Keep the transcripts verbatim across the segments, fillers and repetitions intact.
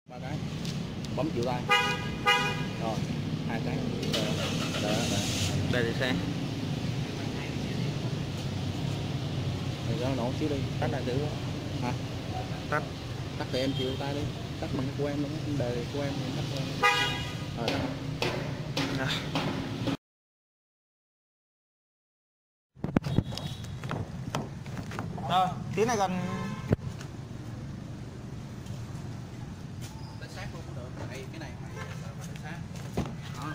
ba cái bấm chịu tay rồi hai cái đỡ, đỡ, đỡ. Đây thì xe thì cho nó nổ xíu đi tắt lại thử hả tắt tắt thì em chịu tay đi tắt bằng cái của em luôn á đề của em thì tắt thôi rồi à. Rồi tí này gần tới sát luôn cũng được đây cái này mày là tới sát đó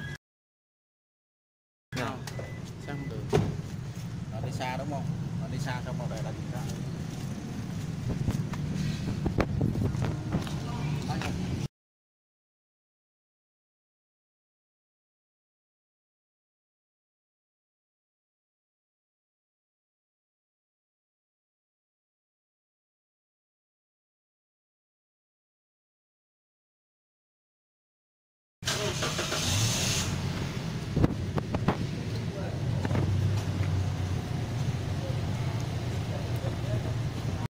dạ. Sát không được rồi đi xa đúng không rồi đi xa xong rồi đây là gì đó